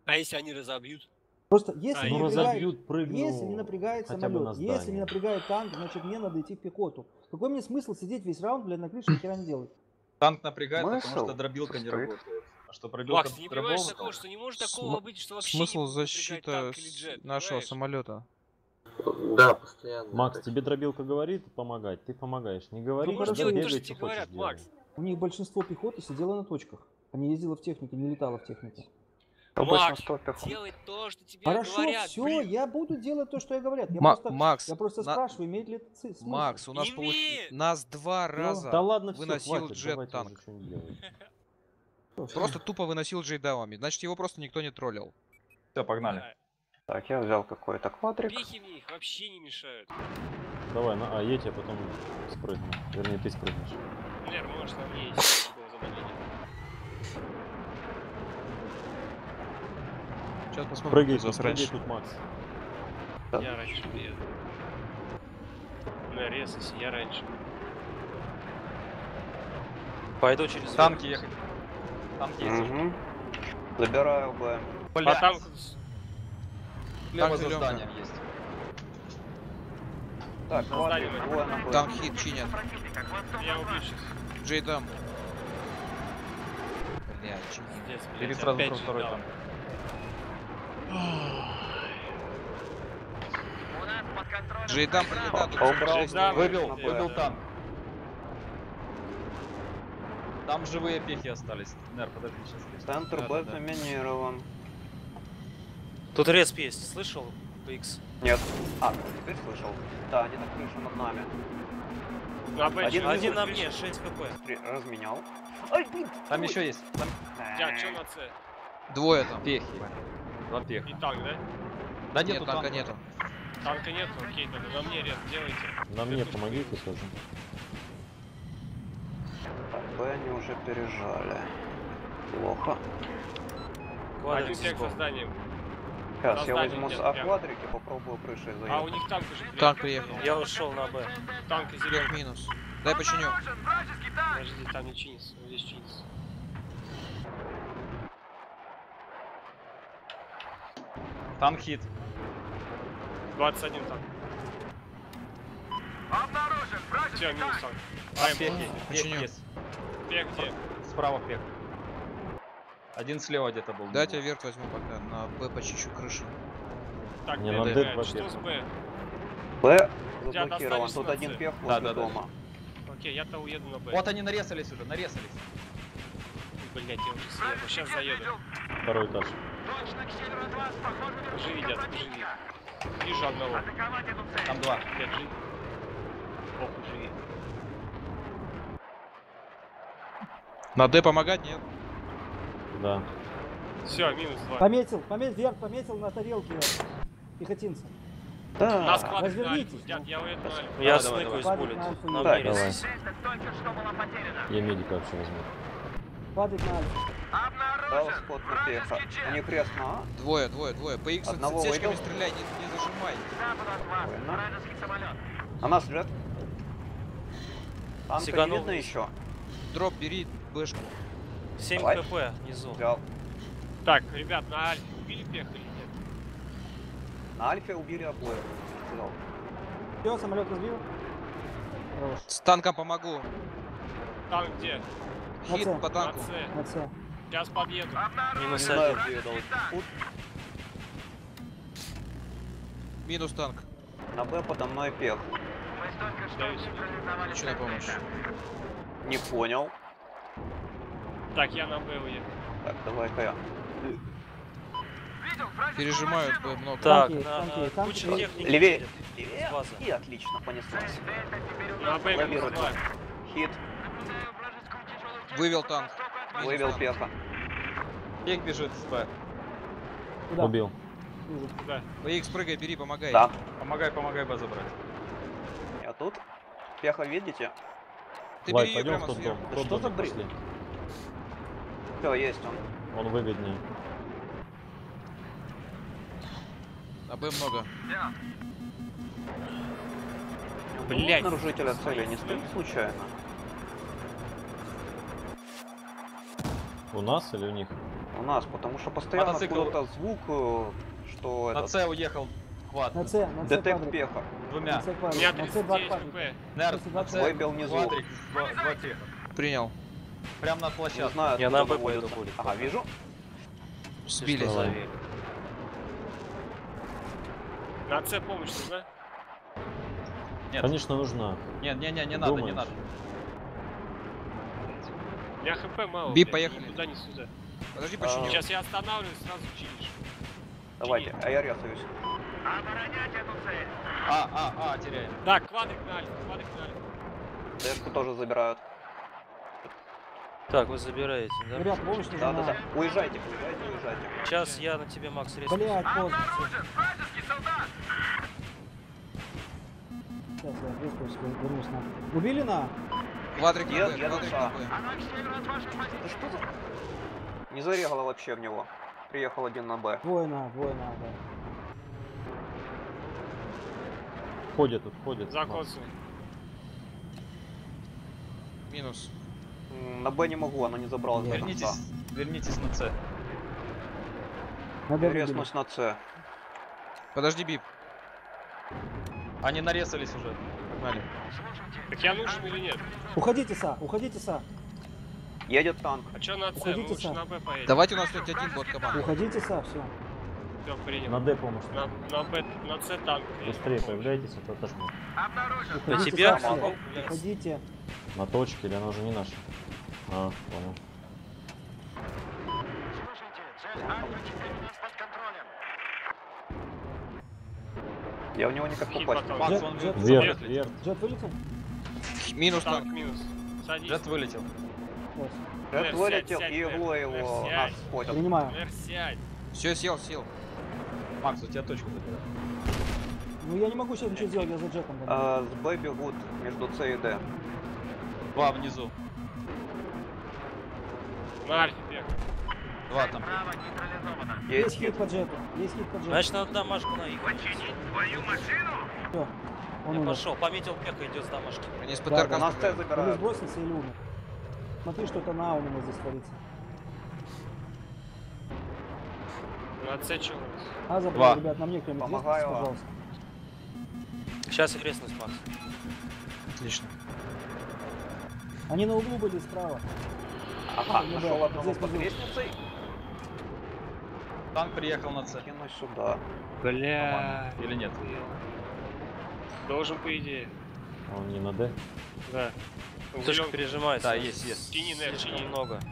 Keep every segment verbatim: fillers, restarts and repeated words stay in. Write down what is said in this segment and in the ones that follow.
А если они разобьют? Просто если, А, не, ну, напрягает, разобьют, прыгну если не напрягает самолет, на если не напрягает танк, значит мне надо идти в пехоту. Какой мне смысл сидеть весь раунд, блядь, на крыше, ни хера не делать? Танк напрягает, Смысл? потому что дробилка не Стоит. работает. А что пробилка Макс, ты не понимаешь дробовка? такого, что не может См- такого быть, что вообще Смысл не будет напрягать защита танк или с- джет, нашего понимаешь? самолета. Да, постоянно. Макс, так. тебе дробилка говорит помогать, ты помогаешь. Не говори, Ну, можешь просто делать то, бегай, что тебе что хочешь говорят, делай. Макс. У них большинство пехоты сидело на точках. Они ездила в технике, не летала в технике. То Макс, большинство пехот. делай то, что тебе Хорошо, говорят, все, блин. я буду делать то, что я говорят. Я Ма- просто, Макс, я просто на- спрашиваю, имеет ли это ци- смысл. Макс, у нас Имеет! получ... нас два раза Да ладно, все, выносил хватит, джет давайте танк. уже что-нибудь делать. Просто тупо выносил джейдаумами. Значит, его просто никто не троллил. Все, погнали. Да. Так, я взял какой-то квадрик. Пехи мне их вообще не мешают. Давай, на А, едь, я потом спрыгну. Вернее, ты спрыгнешь. Лер, можешь на мне есть такого замедления. Сейчас посмотрим, Прыгай, кто из вас прыгай раньше. тут, Макс. Да. Я раньше приеду. На резайся, я раньше. Пойду через... Танки ехать. Танки есть. Угу. Забираю Б. А Бля, там... слева Танк за зелёнка. зданием есть. Так, За квадрик, зданием. двое на Б. Там хит чинят. Я убью сейчас. Джейдам. Бля, чинит. Пиздец, блядь, Бери сразу опять про же второй дал. танк. Джейдам прилетает. Убрал, Джейдам, Выбил, да. выбил танк. Там живые пехи остались. Нер, подожди, сейчас. Центр Да, Б да, да. заминирован. Тут респ есть, слышал? Икс. Нет. А, теперь слышал. Да, они на крыше над нами. Один, Один один внизу. на мне, шесть хп. При- Разменял. Ай, блин! Там еще есть. Там Я, чё на С? Двое там. пехи. Два пеха. И танк, да? Да Нет, нету танка танка. нету. Танка нету, окей, тогда на мне респ делайте. На мне помогите тоже. Так, Б они уже пережали. Плохо. Один пек за зданием. Сейчас я Создание возьму с нет, А прям. квадрики, попробую крышей заехать. А у них танк уже приехал. Танк приехал. Я ушел на Б. Танк и Трех зеленый. минус. Дай починю. Подожди, там не чинится, вот здесь чинится. Танк хит. двадцать один танк. Все, минус танк. А, Ай, пехи. боже. Пех Починю. есть. Пек где? Справа пех. Один слева где-то был. Дайте я верт возьму пока. На Б почищу крышу. Так, Не, Б на добивает. Д Что с Б? Б Я заблокирован. достанешь Тут на один С? пех Да, возле да, да. дома. Окей, я-то уеду на Б. Вот они нарезались уже, нарезались. Блять, я уже съеду. Сейчас заеду. Второй этаж. Живи, дядь, живи. Вижу одного. Там два. Блять, живи. Похуй, живи. На Д помогать нет. Да. Все, минус два. Пометил, пометил, вверх пометил на тарелке пехотинца. Да. Нас квадрик на развернитесь, Альфу. Дядь, я уеду на Альфу. Я Давай, давай, сныкаюсь, давай. Квадрик на альфа На едет. Так, мне давай. резайся. Я медика вообще возьму. Квадрик на альфа. Дал спот на пеха. У них крест на А. Двое, двое, двое. По Х Одного цечками выбил. стреляй, не, не зажимай. Правильно. На нас джет. Танка не Сиганул видно вниз. еще. Дроп, бери бэшку. семь Давай. хп внизу. Взял. Так, ребят, на Альфе убили пех или нет? На Альфе убили обоих. Взял. Все, самолет разбил. Хорош. С танком помогу. Танк где? На Хит С. по На танку. С. На С. Сейчас подъеду. Не знаю, где я дал пут. Минус танк. На Б подо мной пех. Даюсь. Лечу на помощь. Не понял. Так, я на Б уеду. Так, давай-ка я. Пережимают Б много. Так, Танки, танки, танки. куча техники. Левее. едет. Левее. База. И отлично, понеслась. На Б минус Лавирует. два. Хит. Вывел танк. Минус Вывел танк. пеха. Пех бежит с Б. Куда? Убил. Вижу. Куда? По Х прыгай, бери, помогай. Да. Помогай, помогай Б забрать. Я тут. Пеха видите? Ты Вай, бери ее пойдем в прямо тот сверху. дом. Да Тот что за домик бред? пошли. Все, есть он. Он выгоднее. На Б много. Блять. Нарушителя цели не стоит случайно? У нас или у них? У нас, потому что постоянно Мотоцикл. откуда-то звук, э, что На этот... С уехал. Хват. На С, на С Детект квадрик. пеха. На Двумя. С У меня квадрик. На С два тридцать девять квадрик. хп. Нерв, Если на два С. Выбил внизу. Квадрик, два, два пеха. Принял. Прям над Не площадкой. знаю, Я откуда на Б наводится. поеду, будет. Ага, вижу. Сбили. Давай. На С помощь нужна? Нет, Конечно, нужна. нет, не, не, не надо, не Думаешь? надо. У меня хп мало. Би, блядь, поехали. Ни туда, ни сюда. Подожди, А, починю. Сейчас я останавливаюсь, сразу чинишь. Давайте, а я резаюсь. А, а, а, теряем. Так, квадрик на альфа, квадрик на альфа. Дэшку тоже забирают. Так, вы забираете, да? Ребят, помощь Да, нужна. да, да. Уезжайте, уезжайте, уезжайте. Сейчас я на тебе, Макс, резко. Блять, поздно. Сейчас я резко вернусь на. Убили на? Квадрик на Еду, Б, еду, квадрик да. на Б. Да что за... Не зарегало вообще в него. Приехал один на Б. Двое на, двое на, да. Ходят тут, ходят. За Макс. косу. Минус. М, На Б не могу, она не забралась до конца. Вернитесь, вернитесь на С. Надо выбили. Резнусь на С. Подожди, Бип. Они нарезались уже. Погнали. Так я нужен или нет? Уходите, Са, уходите, Са. Едет танк. А чё на С? Мы Уходите лучше сам. на Б поедем. Давайте у нас хоть один бот команды. Уходите, Са, все. Всё, принял. На Д помощь. На, на Б, на С танк. Быстрее появляйтесь, а то отожму. Уходите, тебя? Са, все. Помогу. Уходите. На точке, или она уже не наша? А, понял. Я в него никак Хит попасть. потом. Макс, Джет, он джет, вы- Вверх, вылетел. вверх. Джет вылетел? Минус Танк танк. минус. Садись. Джет вылетел. Сейчас. Джет Сядь, вылетел, сядь, и Нер, углы Нер, его сядь. нас спотят. Принимаю. Нер, сядь. Все, сел, сел. Макс, у тебя точку забирают. Ну я не могу сейчас ничего сделать, я за Джетом. гоняю. А, с Б бегут между С и Д. Два внизу. На альфе бег. Два там. Есть Есть хит хит. по Джету. Есть хит по Джету. Значит, надо домашку наехать. Все. Он Я умер. пошел. Пометил, пеха идет с домашки. Они с Да, ПТРК да. У нас С стреляют. Или забирают. сбросился или умер. Смотри, что-то на А у меня здесь творится. На С чё у нас? А, забыл, Два. ребят, на мне кто-нибудь Помогаю есть, вам. пожалуйста. Сейчас резнусь, Макс. Отлично. Они на углу были справа. Ага, Не нашел было. одного Здесь под внизу. лестницей. Танк приехал на С. Кину сюда. Бля. Или нет? Должен, по идее. А он не на Д? Да. Точка Углём. пережимается. Да, есть, есть. Скини, Нер, Слишком чини. много.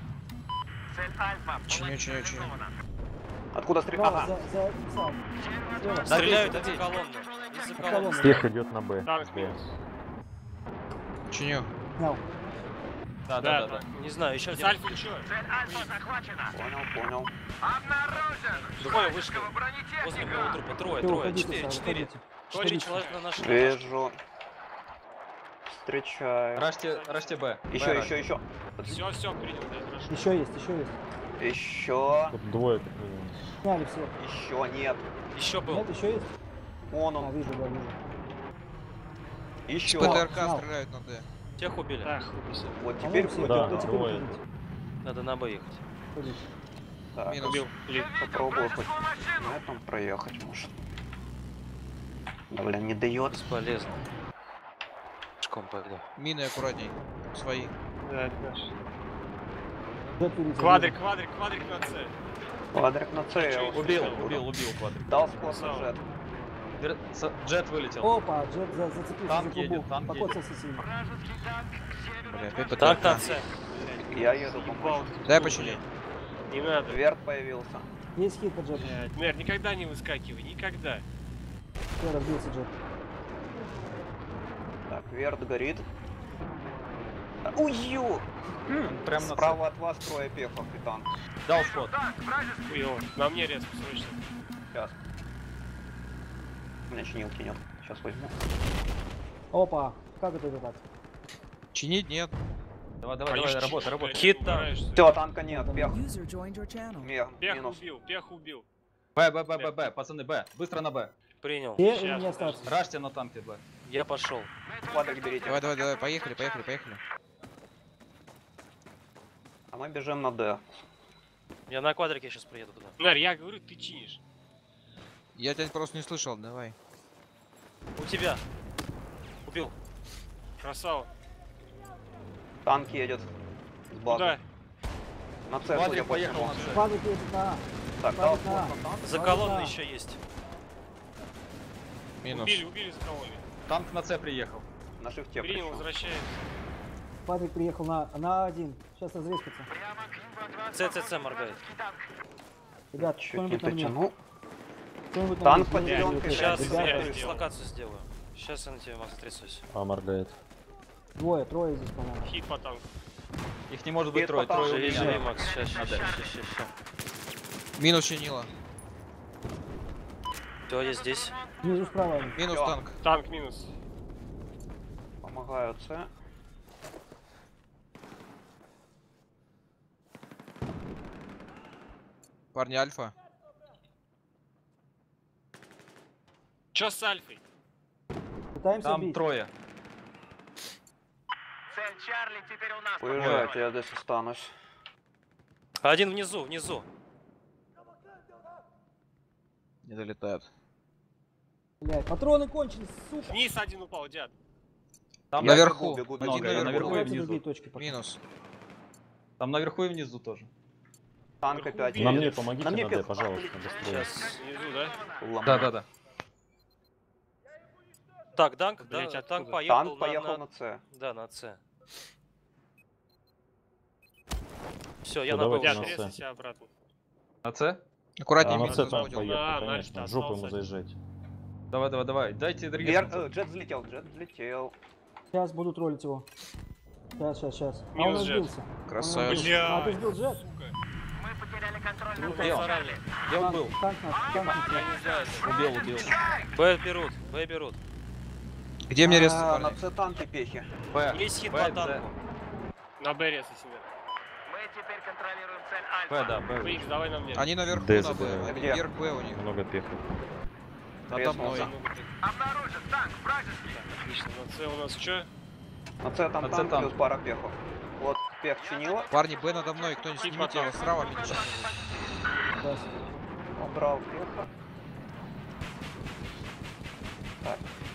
Чиню, чиню, чиню. Откуда стреляют? Справа, Ага. за, за иксом. Слева. Стреляют добейте, из-за колонны. Из-за Колонна. колонны. Тех идет на Б. Танк с Б. минус. Чиню. Снял. Да, да, Да, да, да. да. Не знаю, еще С один. альфа чё? Понял, понял. Двое вышли. Возле моего трупа. Трое, Ты трое, уходите, четыре, Са, четыре. уходите. Четыре Уходите. человека на нашей. Вижу. Встречаю. Рашьте, рашьте Б. Еще, Б еще, еще. Все, все, принял, да, хорошо. Еще есть, еще есть. Еще. Тут двое как минимум. Сняли все. Еще нет. Еще был. Нет, еще есть? Вон А, он. вижу, да, вижу. С Еще. ПТРК снял. стреляют на Д. Тех убили. Так, убийся. Вот По-моему, теперь все. будет. Да, Да, теперь двое. уходите. Надо на Б ехать. Уходите. Так, Минус. Убил. Ли. попробую хоть на этом проехать, может. Да, блин, не дает. Бесполезно. Пешком пойду. Мины аккуратней. Свои. Да, это наш. Джет вылетел. Квадрик, квадрик, квадрик на С. Квадрик на С. я Чё, его Убил, слышал. убил, убил квадрик. Дал скос на Красава. джет. Вер- с- Джет вылетел. Опа, Джет за, зацепился Танк за едет, трубу. танк Покоцался сильно. Бля, опять Так, ПТРК. так, С. Я еду Ебал помочь. ты Дай тут, починить. блядь. Не надо. Верт появился. Есть хит по Джету. Блядь, Нер, никогда не выскакивай, никогда. Все, разбился Джет. Так, Верт горит. А, Ую! Прям на Справа от вас трое пехов и танк. С. Дал спот. Хуёво. На мне резко, срочно. Сейчас. У меня чинилки нет. Сейчас возьму. Опа, как это это так? Чинить нет. Давай, давай, давай, Конечно, работай, работай. блядь, Хит там. угораешься. Все, танка нет. Пех. User joined your channel. Мех. Пех Минус. убил, пех убил. Б, Б, Б, Б, Б, пацаны, Б. Быстро на Б. Принял. Те Щас, или не подожди. остался? Рашьте на танке Б. Я пошел. Квадрик берите. Давай, давай, давай, поехали, поехали, поехали. А мы бежим на Д. Я на квадрике сейчас приеду туда. Нар, я говорю, ты чинишь. Я тебя просто не слышал, давай. У тебя. Убил. Красава. Танк едет. С базы. Куда? На С, Квадрик судя по поехал всему. на С. Квадрик едет на А. Так, дал Квадрик на А. форс на танк. За Ладно. колонной еще есть. Минус. Убили, убили за колонной. Танк на С приехал. На шифте Принял, причем. возвращается. Квадрик приехал на, на один. Сейчас разрезкаться. ЦЦЦ моргает. Ребят, Чуть не кто-нибудь на мне. дотянул. Кто-нибудь на Танк мне. под Кто-нибудь на мне. зеленкой. Сейчас Ребята, я сделал. дислокацию сделаю. Сейчас я на тебе, Макс, отрисуюсь. А, моргает. Двое, трое здесь, по-моему. Хит по танку. Их не может быть Нет, трое, потом трое у Живи, меня. живи, меня. Макс, сейчас, сейчас, Надо. сейчас, сейчас, сейчас. Минус чинила. Все, я здесь. Внизу справа. Минус Всё. танк. Танк минус. Помогаю С. Парни, альфа. Чё с Альфой? Пытаемся Там бить. трое. Цель Чарли теперь у нас. Уезжайте, я здесь останусь. Один внизу, внизу. Не долетают. Блядь, патроны кончились, сука. Вниз один упал, дяд. Там Я Наверху. бегу, бегу, Один бегу, наверху. наверху и Давайте внизу. другие точки пока. Минус. Там наверху и внизу тоже. Танк Наверху опять. убили. На Едет. мне помогите, На мне на Д, пес- пожалуйста, быстрее. Сейчас. Внизу, да? Ломаю. Да, да, да. Так, танк, Блять, да, откуда? танк поехал, Танк на- поехал на... на С. Да, на С. Все, я Ну, на давайте Б Дяд, на ушел. С. резайся обратно. На С? Аккуратнее, А на минус С танк заходит. поехал, А, конечно. значит, В жопу ему остался. заезжать. Давай, давай, давай. Дайте другие. Вер... э, Джет взлетел, джет взлетел. Сейчас буду троллить его. Сейчас, сейчас, сейчас. А он Минус джет. разбился. Красавец. Бля. А, ты сбил джет? Мы потеряли контроль Ну, над Где он? Чарли. Где он Танк, был? танк наш, танк наш. Я не знаю. Убил, убил. Б берут, Б берут. Где мне резать, А, парни? на С танки пехи. П. Есть хит П, по Д. танку. На Б резайся себе. Мы теперь контролируем цель П, Альфа. да, П. Икс, давай на мне. Они наверху Д на Б. забираю. Они Где? вверх Б у них. Много пехов. Надо мной. Треснулся. Обнаружен танк вражеский. Отлично, на С у нас что? На С там На С танк танк. плюс пара пехов. Вот пех чинила. Парни, Б надо мной. Кто-нибудь Хит снимите, я потом. справа минус. Сейчас. Убрал пеха. Так.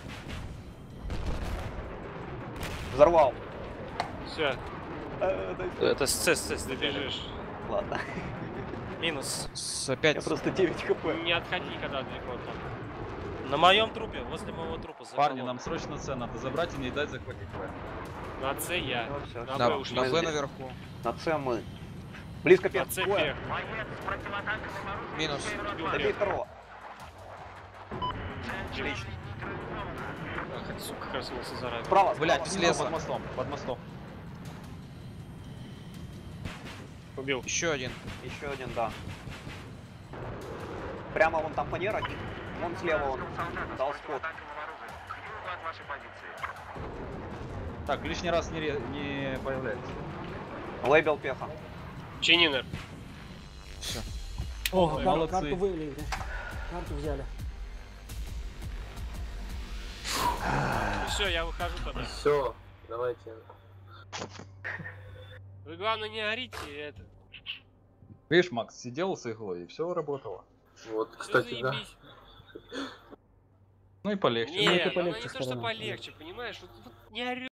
Взорвал. Все, Э, дай- Это с С, с С стреляли. добежишь. Ладно. Минус. С Я опять. просто девять хп. Не отходи, когда далеко от танка. На моем трупе, возле моего трупа. за Парни, колонной. нам срочно С надо забрать и не дать захватить П. На С я. Ну, всё, На На, Б ушли. на Мы Б здесь. наверху. На С мы. Близко На пех. С Двое. пех. Боец с противотанковым оружием. Минус. теперь Добей размах. второго. Цель Отлично. Ах, сука, как раз у нас и заранее. Справа, Блять, справа. слез. под мостом, под мостом. Убил. Еще один. Еще один, да. Прямо вон там фанера. Вон слева он. Дал скот. Противотанковым оружием. К югу от вашей позиции. Так, лишний раз не, ре- не появляется. Лейбел пеха. Чининер. О, Ой, кар- молодцы. карту вывели. Карту взяли. Все, я выхожу тогда. Все, давайте. Вы главное не орите, это. Видишь, Макс сидел с иглой и все работало. Вот, Всё кстати, да. заебись. Ну и полегче. Нет, это оно полегче не то, что сторона. полегче, понимаешь? Вот, вот не орёт.